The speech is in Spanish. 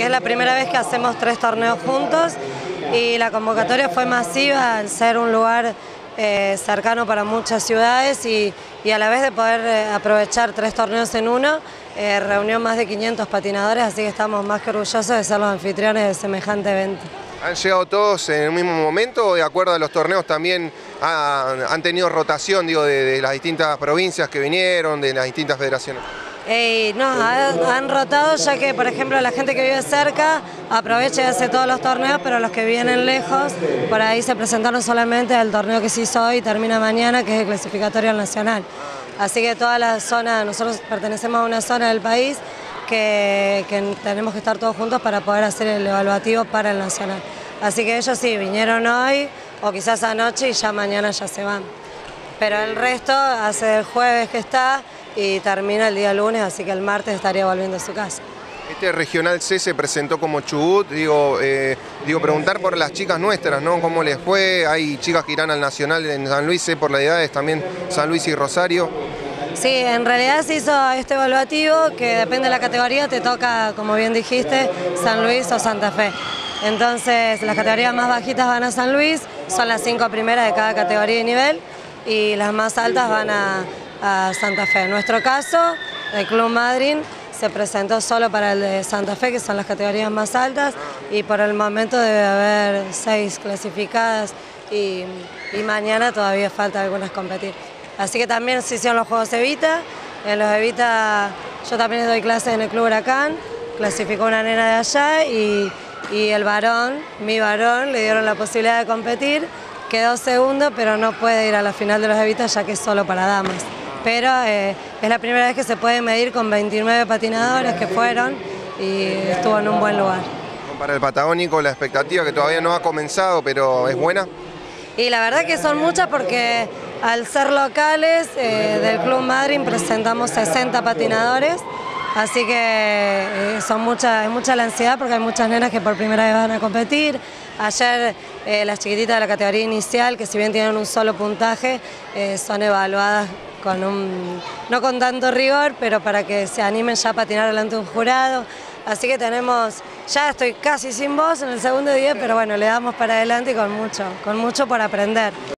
es la primera vez que hacemos 3 torneos juntos y la convocatoria fue masiva al ser un lugar cercano para muchas ciudades y a la vez de poder aprovechar 3 torneos en uno, reunió más de 500 patinadores, así que estamos más que orgullosos de ser los anfitriones de semejante evento. ¿Han llegado todos en el mismo momento o de acuerdo a los torneos también han tenido rotación de las distintas provincias que vinieron, de las distintas federaciones? No, han rotado ya que, por ejemplo, la gente que vive cerca aprovecha y hace todos los torneos, pero los que vienen lejos, por ahí se presentaron solamente al torneo que se hizo hoy y termina mañana, que es el clasificatorio al nacional. Así que toda la zona, nosotros pertenecemos a una zona del país que tenemos que estar todos juntos para poder hacer el evaluativo para el nacional. Así que ellos sí, vinieron hoy o quizás anoche y ya mañana ya se van. Pero el resto hace el jueves que está y termina el día lunes, así que el martes estaría volviendo a su casa. Este Regional C se presentó como Chubut, preguntar por las chicas nuestras, ¿no? ¿Cómo les fue? Hay chicas que irán al Nacional en San Luis, por las edades también San Luis y Rosario. Sí, en realidad se hizo este evaluativo que depende de la categoría, te toca, como bien dijiste, San Luis o Santa Fe. Entonces las categorías más bajitas van a San Luis, son las 5 primeras de cada categoría y nivel, y las más altas van a Santa Fe. En nuestro caso, el Club Madryn se presentó solo para el de Santa Fe, que son las categorías más altas, y por el momento debe haber 6 clasificadas y mañana todavía falta algunas competir. Así que también se hicieron los Juegos Evita. En los Evita yo también doy clases en el Club Huracán, clasificó una nena de allá y el varón, mi varón, le dieron la posibilidad de competir, quedó segundo, pero no puede ir a la final de los Evita ya que es solo para damas. Pero es la primera vez que se puede medir con 29 patinadores que fueron y estuvo en un buen lugar. Para el Patagónico la expectativa que todavía no ha comenzado, pero es buena. Y la verdad que son muchas porque al ser locales del Club Madryn presentamos 60 patinadores, así que es mucha la ansiedad porque hay muchas nenas que por primera vez van a competir. Ayer las chiquititas de la categoría inicial, que si bien tienen un solo puntaje, son evaluadas no con tanto rigor, pero para que se animen ya a patinar delante de un jurado. Así que ya estoy casi sin voz en el segundo día, pero bueno, le damos para adelante y con mucho por aprender.